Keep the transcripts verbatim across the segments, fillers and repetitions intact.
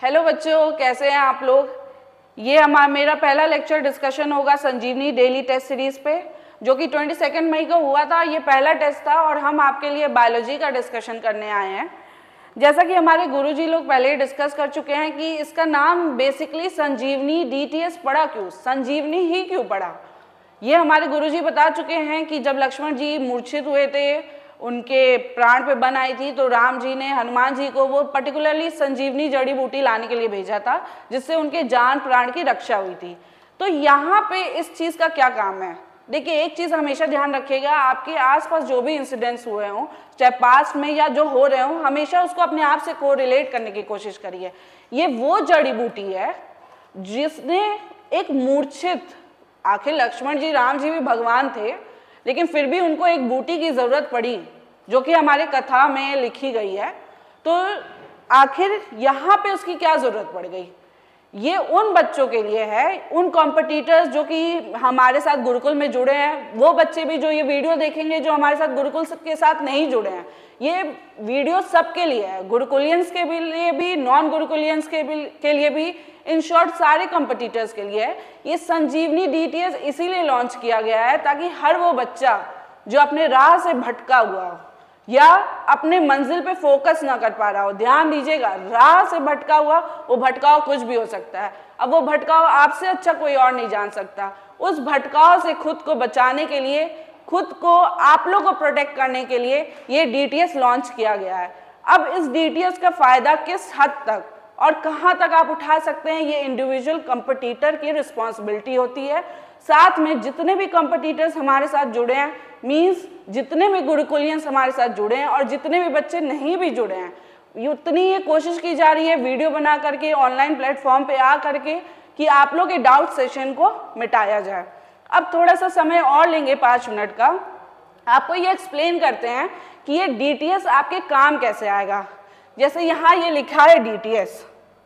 Hello बच्चों, कैसे हैं आप लोग। ये हमारा मेरा पहला लेक्चर डिस्कशन होगा संजीवनी डेली टेस्ट सीरीज पे, जो कि बाईस मई को हुआ था। ये पहला टेस्ट था और हम आपके लिए बायोलॉजी का डिस्कशन करने आए हैं। जैसा कि हमारे गुरुजी लोग पहले ही डिस्कस कर चुके हैं कि इसका नाम बेसिकली संजीवनी डीटीएस पड़ा क्यों, संजीवनी ही क्यों पड़ा। ये हमारे गुरुजी बता चुके हैं कि जब लक्ष्मण जी मूर्छित हुए थे, उनके प्राण पे बन आई थी, तो राम जी ने हनुमान जी को वो पर्टिकुलरली संजीवनी जड़ी बूटी लाने के लिए भेजा था, जिससे उनके जान प्राण की रक्षा हुई थी। तो यहाँ पे इस चीज़ का क्या काम है। देखिए, एक चीज़ हमेशा ध्यान रखिएगा, आपके आसपास जो भी इंसिडेंट्स हुए हों, चाहे पास्ट में या जो हो रहे हों, हमेशा उसको अपने आप से कोरिलेट करने की कोशिश करिए। ये वो जड़ी बूटी है जिसने एक मूर्छित, आखिर लक्ष्मण जी राम जी भी भगवान थे, लेकिन फिर भी उनको एक बूटी की ज़रूरत पड़ी, जो कि हमारे कथा में लिखी गई है। तो आखिर यहाँ पे उसकी क्या ज़रूरत पड़ गई। ये उन बच्चों के लिए है, उन कॉम्पिटिटर्स जो कि हमारे साथ गुरुकुल में जुड़े हैं, वो बच्चे भी जो ये वीडियो देखेंगे जो हमारे साथ गुरुकुल के साथ नहीं जुड़े हैं। ये वीडियो सबके लिए है, गुरुकुलियंस के भी लिए भी, नॉन गुरुकुलियंस के भी के लिए भी, इन शॉर्ट सारे कॉम्पिटिटर्स के लिए है। ये संजीवनी डीटीएस इसीलिए लॉन्च किया गया है ताकि हर वो बच्चा जो अपने राह से भटका हुआ हो या अपने मंजिल पे फोकस ना कर पा रहा हो, ध्यान दीजिएगा, राह से भटका हुआ, वो भटकाव कुछ भी हो सकता है। अब वो भटकाव आपसे अच्छा कोई और नहीं जान सकता। उस भटकाव से खुद को बचाने के लिए, खुद को, आप लोग को प्रोटेक्ट करने के लिए ये डीटीएस लॉन्च किया गया है। अब इस डीटीएस का फायदा किस हद तक और कहाँ तक आप उठा सकते हैं, ये इंडिविजुअल कंपटीटर की रिस्पॉन्सिबिलिटी होती है। साथ में जितने भी कंपटीटर्स हमारे साथ जुड़े हैं, मींस जितने भी गुरुकुलियंस हमारे साथ जुड़े हैं और जितने भी बच्चे नहीं भी जुड़े हैं, उतनी ये कोशिश की जा रही है वीडियो बना करके ऑनलाइन प्लेटफॉर्म पे आ करके कि आप लोग के डाउट सेशन को मिटाया जाए। अब थोड़ा सा समय और लेंगे, पाँच मिनट का, आपको ये एक्सप्लेन करते हैं कि ये डीटीएस आपके काम कैसे आएगा। जैसे यहाँ ये लिखा है डीटीएस,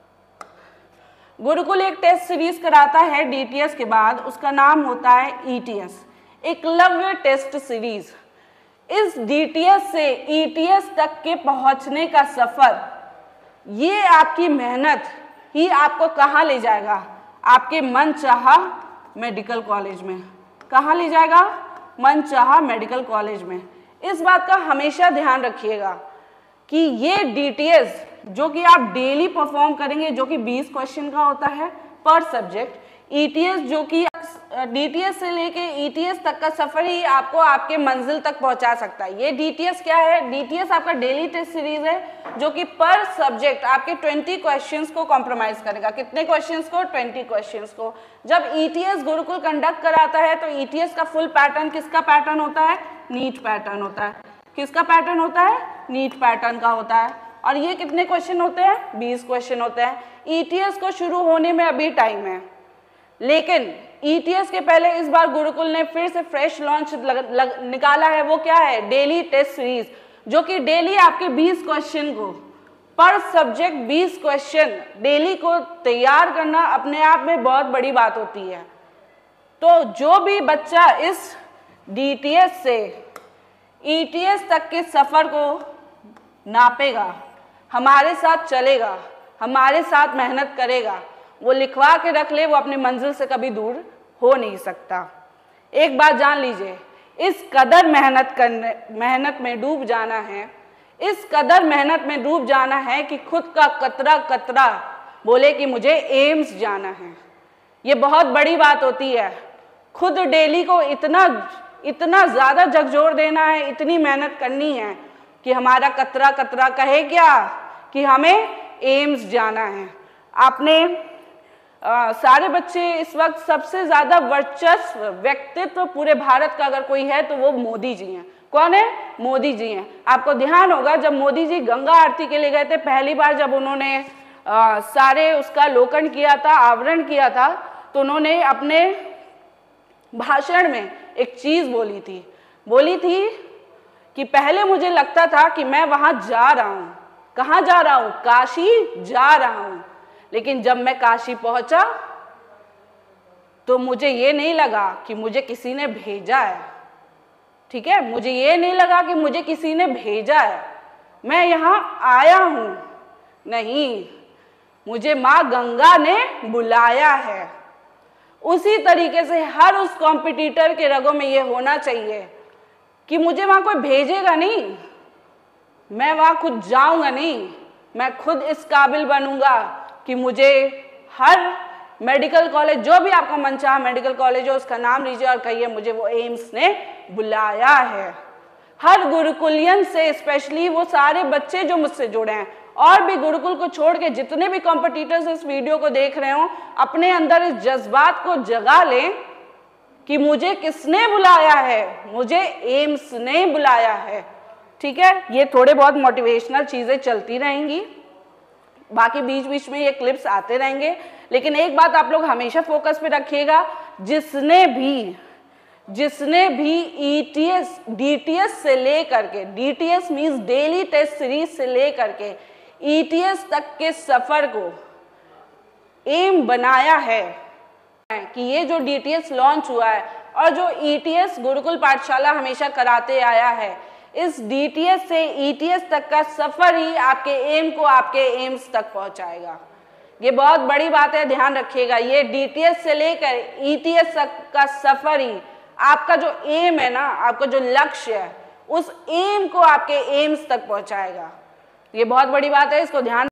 गुरुकुल एक टेस्ट सीरीज कराता है डीटीएस के बाद, उसका नाम होता है ईटीएस, एकलव्य टेस्ट सीरीज। इस डीटीएस से ईटीएस तक के पहुंचने का सफर, ये आपकी मेहनत ही आपको कहाँ ले जाएगा, आपके मनचाहा मेडिकल कॉलेज में। कहाँ ले जाएगा, मनचाहा मेडिकल कॉलेज में। इस बात का हमेशा ध्यान रखिएगा कि ये डीटीएस जो कि आप डेली परफॉर्म करेंगे, जो कि बीस क्वेश्चन का होता है पर सब्जेक्ट, ईटीएस जो कि डीटीएस से लेके ईटीएस तक का सफर ही आपको आपके मंजिल तक पहुंचा सकता है। ये डीटीएस क्या है, डीटीएस आपका डेली टेस्ट सीरीज है जो कि पर सब्जेक्ट आपके बीस क्वेश्चंस को कॉम्प्रोमाइज करेगा। कितने क्वेश्चंस को, बीस क्वेश्चंस को। जब ईटीएस गुरुकुल कंडक्ट कराता है तो ईटीएस का फुल पैटर्न किसका पैटर्न होता है, नीट पैटर्न होता है। किसका पैटर्न होता है, नीट पैटर्न का होता है। और ये कितने क्वेश्चन होते हैं, बीस क्वेश्चन होते हैं। ईटीएस को शुरू होने में अभी टाइम है, लेकिन ईटीएस के पहले इस बार गुरुकुल ने फिर से फ्रेश लॉन्च लग, लग, निकाला है। वो क्या है, डेली टेस्ट सीरीज, जो कि डेली आपके बीस क्वेश्चन को, पर सब्जेक्ट बीस क्वेश्चन डेली को तैयार करना अपने आप में बहुत बड़ी बात होती है। तो जो भी बच्चा इस डीटीएस से ईटीएस तक के सफर को नापेगा, हमारे साथ चलेगा, हमारे साथ मेहनत करेगा, वो लिखवा के रख ले, वो अपनी मंजिल से कभी दूर हो नहीं सकता। एक बात जान लीजिए, इस कदर मेहनत करने मेहनत में डूब जाना है, इस कदर मेहनत में डूब जाना है कि खुद का कतरा कतरा बोले कि मुझे एम्स जाना है। ये बहुत बड़ी बात होती है। खुद डेली को इतना इतना ज़्यादा झकझोर देना है, इतनी मेहनत करनी है कि हमारा कतरा कतरा कहे क्या कि हमें एम्स जाना है। आपने आ, सारे बच्चे इस वक्त सबसे ज़्यादा वर्चस्व व्यक्तित्व पूरे भारत का अगर कोई है तो वो मोदी जी हैं। कौन है, मोदी जी हैं। आपको ध्यान होगा जब मोदी जी गंगा आरती के लिए गए थे पहली बार, जब उन्होंने आ, सारे उसका लोकन किया था, आवरण किया था, तो उन्होंने अपने भाषण में एक चीज़ बोली थी बोली थी कि पहले मुझे लगता था कि मैं वहाँ जा रहा हूँ। कहाँ जा रहा हूँ, काशी जा रहा हूँ। लेकिन जब मैं काशी पहुंचा तो मुझे ये नहीं लगा कि मुझे किसी ने भेजा है। ठीक है, मुझे ये नहीं लगा कि मुझे किसी ने भेजा है, मैं यहाँ आया हूँ। नहीं, मुझे माँ गंगा ने बुलाया है। उसी तरीके से हर उस कॉम्पिटिटर के रगों में ये होना चाहिए कि मुझे वहाँ कोई भेजेगा नहीं, मैं वहाँ खुद जाऊँगा नहीं, मैं खुद इस काबिल बनूंगा कि मुझे हर मेडिकल कॉलेज, जो भी आपका मन चाहा मेडिकल कॉलेज हो, उसका नाम लीजिए और कहिए मुझे वो एम्स ने बुलाया है। हर गुरुकुलियन से, स्पेशली वो सारे बच्चे जो मुझसे जुड़े हैं, और भी गुरुकुल को छोड़ के जितने भी कॉम्पिटिटर्स इस वीडियो को देख रहे हो, अपने अंदर इस जज्बात को जगा लें कि मुझे किसने बुलाया है, मुझे एम्स ने बुलाया है। ठीक है, ये थोड़े बहुत मोटिवेशनल चीजें चलती रहेंगी, बाकी बीच बीच में ये क्लिप्स आते रहेंगे, लेकिन एक बात आप लोग हमेशा फोकस पे रखिएगा, जिसने भी जिसने भी ईटीएस डीटीएस से लेकर के, DTS means daily test series से लेकर के ईटीएस तक के सफर को एम बनाया है कि ये जो डीटीएस लॉन्च हुआ है और जो ईटीएस गुरुकुल पाठशाला हमेशा कराते आया है, इस डीटीएस से ईटीएस तक का सफर ही आपके एम को आपके एम्स तक पहुंचाएगा। ये बहुत बड़ी बात है, ध्यान रखिएगा। ये डीटीएस से लेकर ईटीएस तक का सफर ही आपका जो एम है ना, आपका जो लक्ष्य है, उस एम को आपके एम्स तक पहुंचाएगा। ये बहुत बड़ी बात है, इसको ध्यान